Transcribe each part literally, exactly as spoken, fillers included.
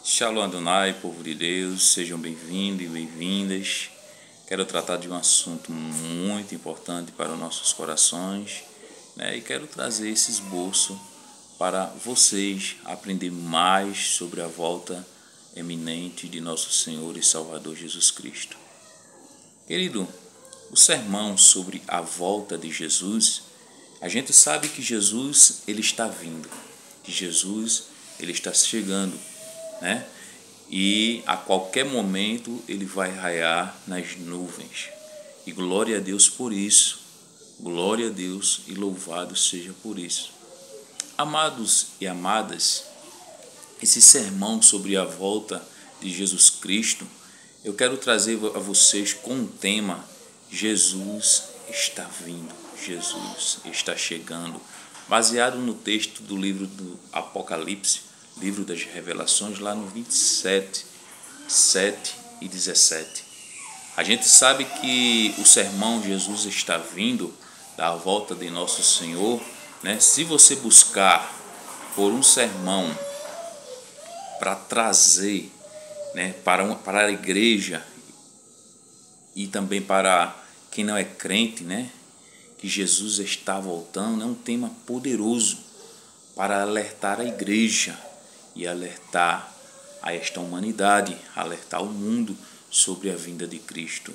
Shalom Adonai, povo de Deus, sejam bem-vindos e bem-vindas. Quero tratar de um assunto muito importante para os nossos corações, né? E quero trazer esse esboço para vocês aprender mais sobre a volta eminente de nosso Senhor e Salvador Jesus Cristo. Querido, o sermão sobre a volta de Jesus, a gente sabe que Jesus ele está vindo, que Jesus ele está chegando, né? E a qualquer momento ele vai raiar nas nuvens. E glória a Deus por isso. Glória a Deus e louvado seja por isso. Amados e amadas, esse sermão sobre a volta de Jesus Cristo, eu quero trazer a vocês com um tema: Jesus está vindo, Jesus está chegando, baseado no texto do livro do Apocalipse, livro das Revelações, lá no vinte e sete, sete e dezessete. A gente sabe que o sermão Jesus está vindo, da volta de nosso Senhor, né? Se você buscar por um sermão para trazer, né, para, uma, para a igreja e também para quem não é crente, né, que Jesus está voltando, é um tema poderoso para alertar a igreja e alertar a esta humanidade, alertar o mundo sobre a vinda de Cristo.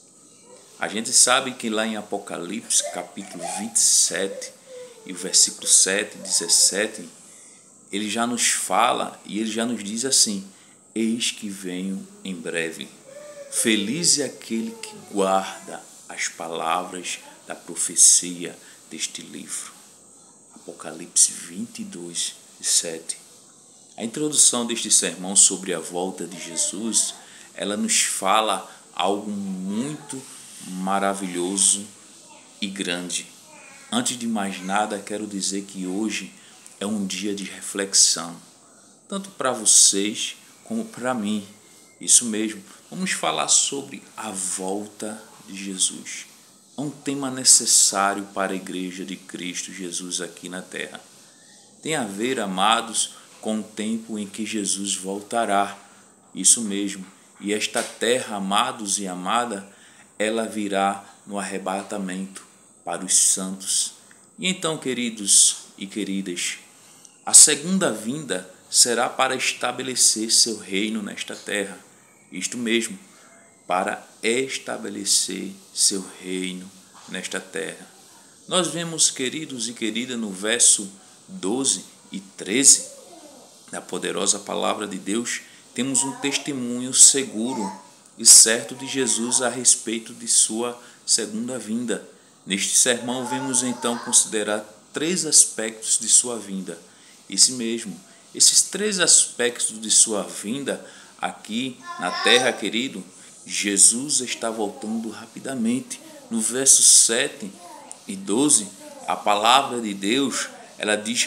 A gente sabe que lá em Apocalipse, capítulo vinte e sete, e o versículo sete e dezessete, ele já nos fala e ele já nos diz assim: eis que venho em breve. Feliz é aquele que guarda as palavras da profecia deste livro. Apocalipse vinte e dois, sete. A introdução deste sermão sobre a volta de Jesus, ela nos fala algo muito maravilhoso e grande. Antes de mais nada, quero dizer que hoje é um dia de reflexão, tanto para vocês como para mim. Isso mesmo, vamos falar sobre a volta de Jesus. É um tema necessário para a igreja de Cristo Jesus aqui na terra. Tem a ver, amados, com o tempo em que Jesus voltará. Isso mesmo. E esta terra, amados e amada, ela virá no arrebatamento para os santos. E então, queridos e queridas, a segunda vinda será para estabelecer seu reino nesta terra. Isto mesmo, para estabelecer seu reino nesta terra. Nós vemos, queridos e queridas, no verso doze e treze, da poderosa palavra de Deus, temos um testemunho seguro e certo de Jesus a respeito de sua segunda vinda. Neste sermão, vamos então considerar três aspectos de sua vinda. Esse mesmo, esses três aspectos de sua vinda aqui na terra, querido, Jesus está voltando rapidamente. No verso sete e doze, a palavra de Deus, ela diz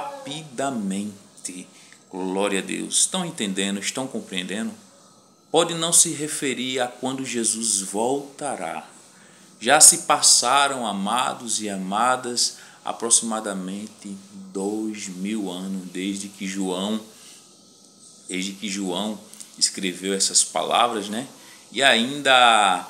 rapidamente. Glória a Deus. Estão entendendo? Estão compreendendo? Pode não se referir a quando Jesus voltará. Já se passaram, amados e amadas, aproximadamente dois mil anos desde que João, desde que João escreveu essas palavras, né? E ainda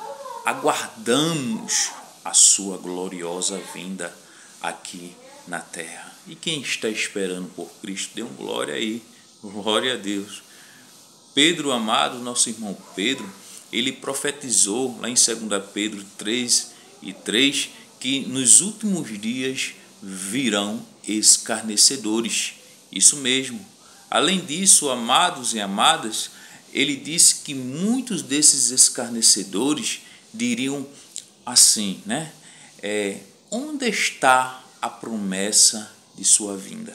aguardamos a sua gloriosa vinda aqui na terra. E quem está esperando por Cristo, dê um glória aí, glória a Deus. Pedro, amado, nosso irmão Pedro, ele profetizou lá em dois Pedro três e três que nos últimos dias virão escarnecedores. Isso mesmo. Além disso, amados e amadas, ele disse que muitos desses escarnecedores diriam assim, né? É, onde está a promessa de sua vinda?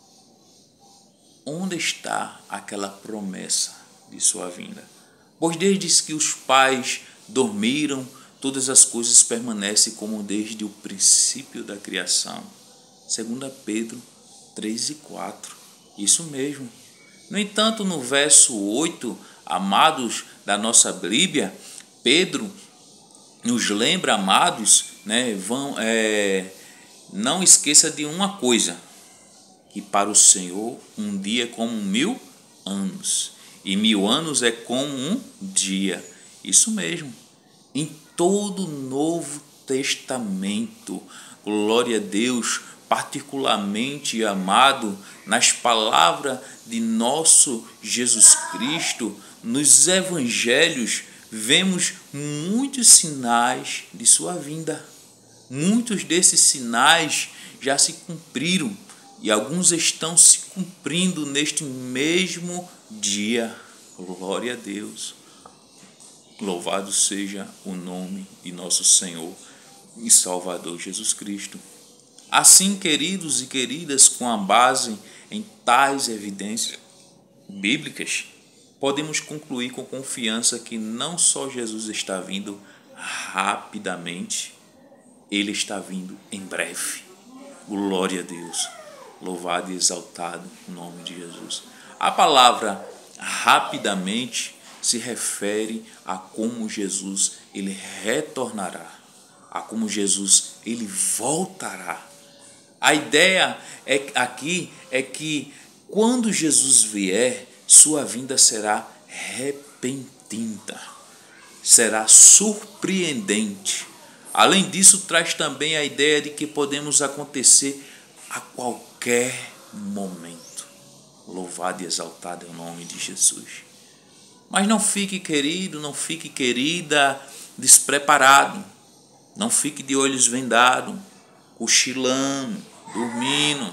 Onde está aquela promessa de sua vinda? Pois desde que os pais dormiram, todas as coisas permanecem como desde o princípio da criação. dois Pedro três e quatro. Isso mesmo. No entanto, no verso oito, amados da nossa Bíblia, Pedro nos lembra, amados, né, vão, é, não esqueça de uma coisa, que para o Senhor um dia é como mil anos, e mil anos é como um dia. Isso mesmo. Em todo o Novo Testamento, glória a Deus, particularmente amado, nas palavras de nosso Jesus Cristo, nos evangelhos, vemos muitos sinais de sua vinda. Muitos desses sinais já se cumpriram e alguns estão se cumprindo neste mesmo dia. Glória a Deus. Louvado seja o nome de nosso Senhor e Salvador Jesus Cristo. Assim, queridos e queridas, com a base em tais evidências bíblicas, podemos concluir com confiança que não só Jesus está vindo rapidamente, ele está vindo em breve. Glória a Deus. Louvado e exaltado o nome de Jesus. A palavra rapidamente se refere a como Jesus ele retornará, a como Jesus ele voltará. A ideia é, aqui é que quando Jesus vier, sua vinda será repentina, será surpreendente. Além disso, traz também a ideia de que podemos acontecer a qualquer momento. Louvado e exaltado é o nome de Jesus. Mas não fique, querido, não fique, querida, despreparado. Não fique de olhos vendados, cochilando, dormindo.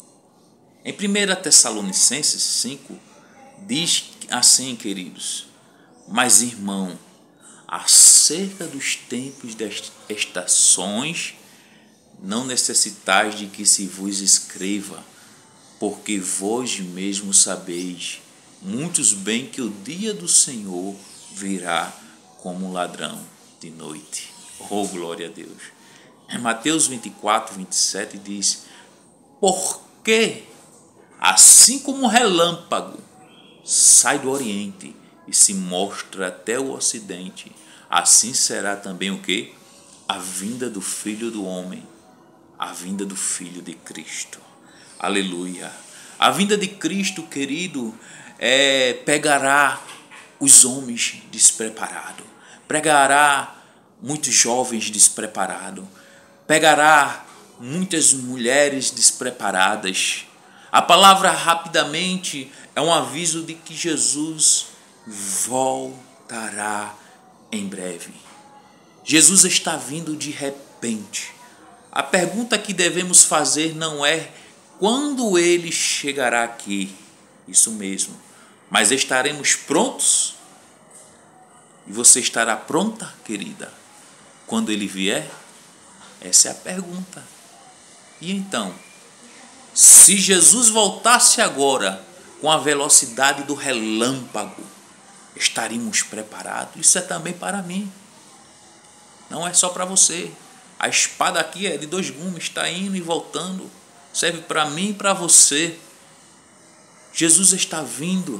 Em primeira Tessalonicenses cinco, diz assim, queridos: mas, irmão, acerca dos tempos das estações, não necessitais de que se vos escreva, porque vós mesmos sabeis muitos bem que o dia do Senhor virá como um ladrão de noite. Oh, glória a Deus. Em Mateus vinte e quatro, vinte e sete diz: porque assim como um relâmpago sai do oriente e se mostra até o ocidente, assim será também o quê? A vinda do Filho do Homem, a vinda do Filho de Cristo. Aleluia. A vinda de Cristo, querido, é, pegará os homens despreparados, pegará muitos jovens despreparados, pegará muitas mulheres despreparadas. A palavra rapidamente é um aviso de que Jesus voltará em breve. Jesus está vindo de repente. A pergunta que devemos fazer não é quando ele chegará aqui, isso mesmo, mas estaremos prontos? E você estará pronta, querida, quando ele vier? Essa é a pergunta. E então, se Jesus voltasse agora com a velocidade do relâmpago, estaríamos preparados? Isso é também para mim. Não é só para você. A espada aqui é de dois gumes, está indo e voltando. Serve para mim e para você. Jesus está vindo.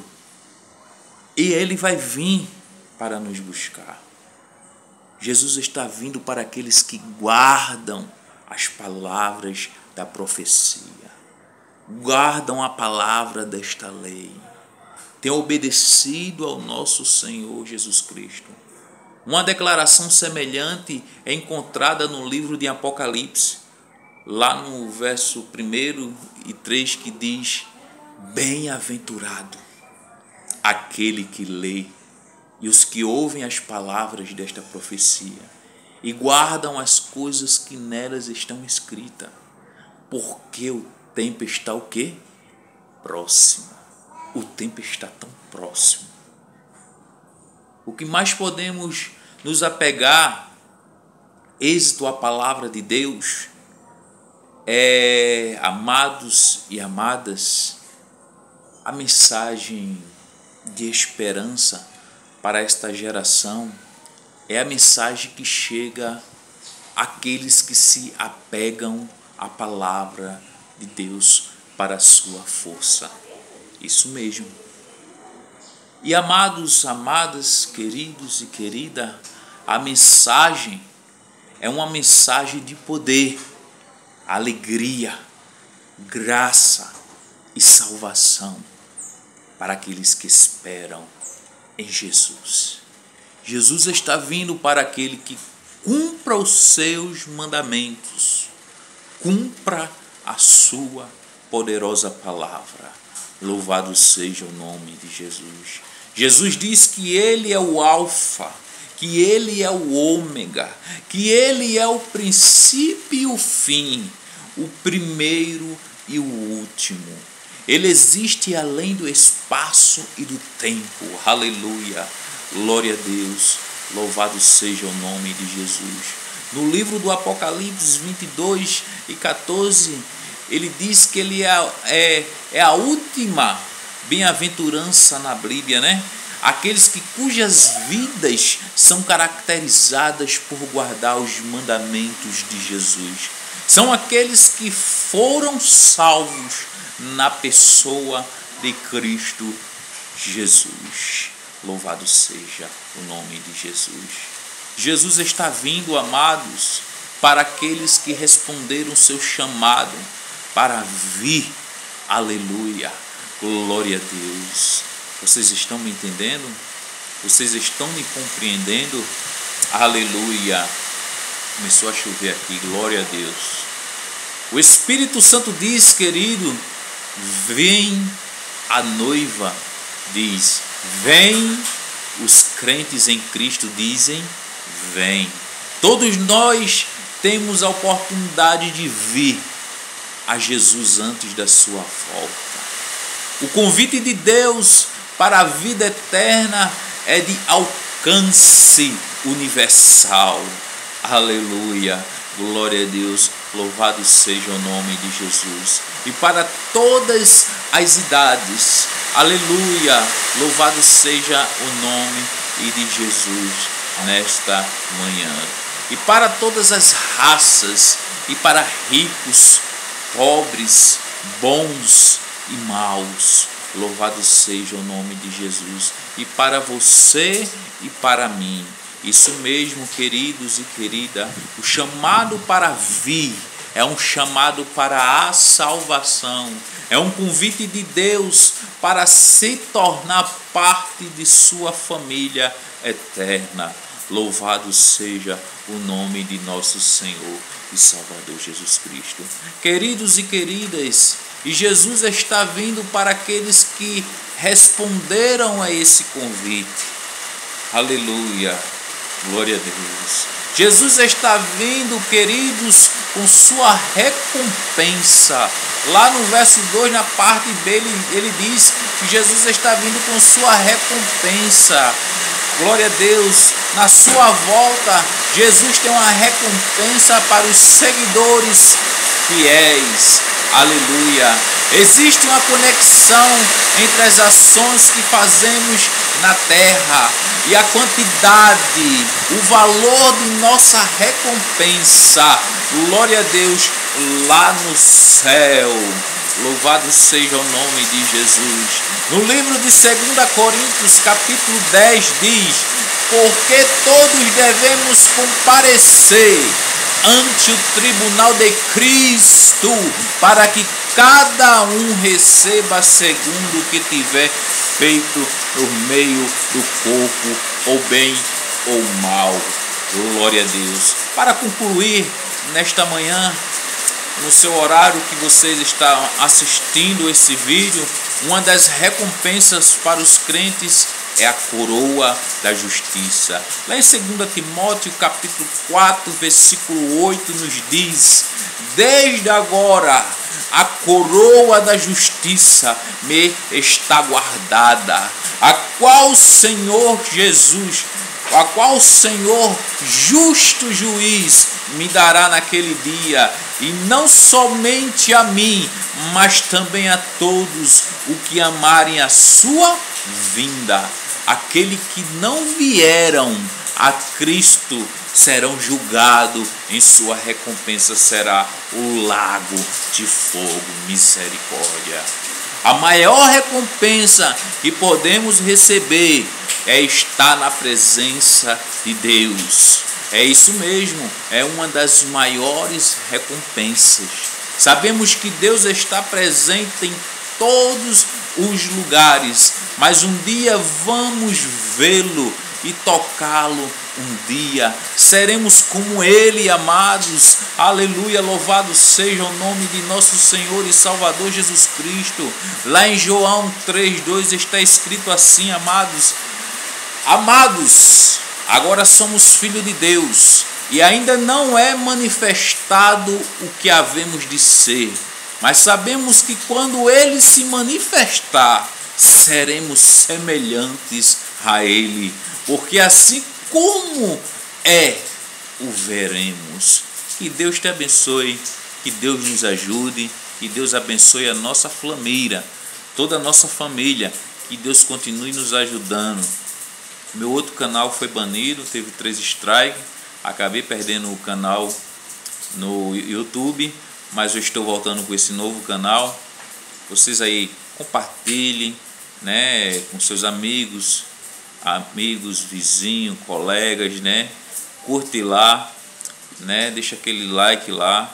E ele vai vir para nos buscar. Jesus está vindo para aqueles que guardam as palavras da profecia. Guardam a palavra desta lei. Tem obedecido ao nosso Senhor Jesus Cristo. Uma declaração semelhante é encontrada no livro de Apocalipse, lá no verso primeiro e três, que diz: bem-aventurado aquele que lê e os que ouvem as palavras desta profecia e guardam as coisas que nelas estão escritas, porque o tempo está o quê? Próximo. O tempo está tão próximo. O que mais podemos nos apegar, êxito à palavra de Deus, é, amados e amadas, a mensagem de esperança para esta geração é a mensagem que chega àqueles que se apegam à palavra de Deus para a sua força. Isso mesmo. E amados, amadas, queridos e querida, a mensagem é uma mensagem de poder, alegria, graça e salvação. para aqueles que esperam em Jesus. Jesus está vindo para aquele que cumpra os seus mandamentos, cumpra a sua poderosa palavra. Louvado seja o nome de Jesus. Jesus diz que Ele é o Alfa, que Ele é o Ômega, que Ele é o princípio e o fim, o primeiro e o último. Ele existe além do espaço e do tempo. Aleluia. Glória a Deus. Louvado seja o nome de Jesus. No livro do Apocalipse vinte e dois e quatorze, ele diz que ele é, é, é a última bem-aventurança na Bíblia, né? Aqueles que, cujas vidas são caracterizadas por guardar os mandamentos de Jesus. São aqueles que foram salvos na pessoa de Cristo Jesus. Louvado seja o nome de Jesus. Jesus está vindo, amados, para aqueles que responderam o seu chamado para vir. Aleluia. Glória a Deus. Vocês estão me entendendo? Vocês estão me compreendendo? Aleluia. Começou a chover aqui, glória a Deus. O Espírito Santo diz, querido, vem a noiva, diz, vem, os crentes em Cristo dizem, vem. Todos nós temos a oportunidade de vir a Jesus antes da sua volta. O convite de Deus para a vida eterna é de alcance universal. Aleluia, glória a Deus, louvado seja o nome de Jesus. E para todas as idades, aleluia, louvado seja o nome de Jesus nesta manhã. E para todas as raças, e para ricos, pobres, bons e maus, louvado seja o nome de Jesus. E para você e para mim, isso mesmo, queridos e querida, o chamado para vir é um chamado para a salvação, é um convite de Deus para se tornar parte de sua família eterna. Louvado seja o nome de nosso Senhor e Salvador Jesus Cristo. Queridos e queridas, e Jesus está vindo para aqueles que responderam a esse convite. Aleluia, glória a Deus. Jesus está vindo, queridos, com sua recompensa. Lá no verso dois, na parte B, ele, ele diz que Jesus está vindo com sua recompensa. Glória a Deus. Na sua volta, Jesus tem uma recompensa para os seguidores fiéis. Aleluia. Existe uma conexão entre as ações que fazemos na terra e a quantidade, o valor de nossa recompensa. Glória a Deus lá no céu. Louvado seja o nome de Jesus. No livro de segunda Coríntios, capítulo dez, diz: porque todos devemos comparecer ante o tribunal de Cristo, para que cada um receba segundo o que tiver feito por meio do corpo, ou bem ou mal. Glória a Deus. Para concluir nesta manhã, no seu horário que vocês estão assistindo esse vídeo, uma das recompensas para os crentes é a coroa da justiça. Lá em segunda Timóteo, capítulo quatro, versículo oito, nos diz: desde agora a coroa da justiça me está guardada, a qual o Senhor Jesus, a qual o Senhor, justo juiz, me dará naquele dia, e não somente a mim, mas também a todos o que amarem a sua vinda. Aquele que não vieram a Cristo serão julgados, em sua recompensa será o lago de fogo. Misericórdia. A maior recompensa que podemos receber é estar na presença de Deus. É isso mesmo, é uma das maiores recompensas. Sabemos que Deus está presente em todos os lugares, mas um dia vamos vê-lo e tocá-lo um dia. Seremos como ele, amados. Aleluia, louvado seja o nome de nosso Senhor e Salvador Jesus Cristo. Lá em João três, dois está escrito assim, amados. Amados, agora somos filhos de Deus e ainda não é manifestado o que havemos de ser. Mas sabemos que quando ele se manifestar, seremos semelhantes a ele, porque assim como é, o veremos. Que Deus te abençoe, que Deus nos ajude, que Deus abençoe a nossa flameira, toda a nossa família, que Deus continue nos ajudando. Meu outro canal foi banido, teve três strikes, acabei perdendo o canal no YouTube, mas eu estou voltando com esse novo canal. Vocês aí compartilhem, né, com seus amigos, amigos, vizinhos, colegas, né? Curte lá, né? Deixa aquele like lá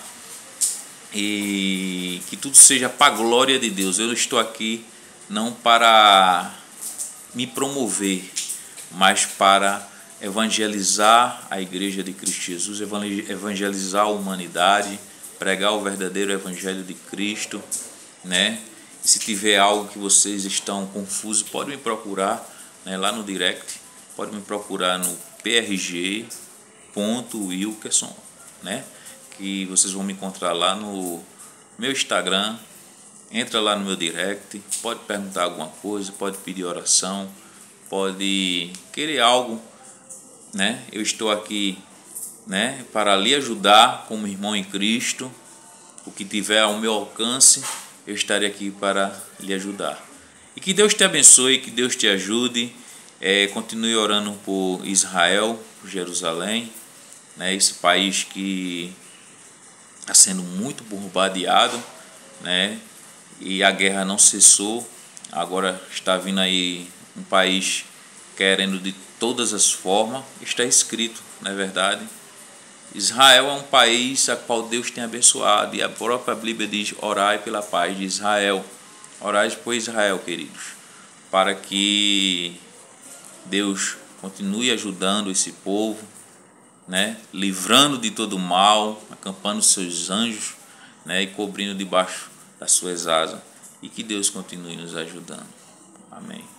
e que tudo seja para a glória de Deus. Eu estou aqui não para me promover, mas para evangelizar a igreja de Cristo Jesus, evangelizar a humanidade, pregar o verdadeiro evangelho de Cristo, né? E se tiver algo que vocês estão confusos, pode me procurar, né, lá no direct, pode me procurar no p r g ponto wilkerson, né? Que vocês vão me encontrar lá no meu Instagram. Entra lá no meu direct, pode perguntar alguma coisa, pode pedir oração, pode querer algo, né? Eu estou aqui, né, para lhe ajudar como irmão em Cristo. O que tiver ao meu alcance, eu estarei aqui para lhe ajudar. E que Deus te abençoe, que Deus te ajude. É, continue orando por Israel, por Jerusalém, né, esse país que está sendo muito bombardeado, né, e a guerra não cessou. Agora está vindo aí um país querendo de todas as formas. Está escrito, não é verdade? Israel é um país a qual Deus tem abençoado, e a própria Bíblia diz: orai pela paz de Israel. Orai por Israel, queridos, para que Deus continue ajudando esse povo, né, livrando de todo mal, acampando seus anjos, né, e cobrindo debaixo das suas asas, e que Deus continue nos ajudando. Amém.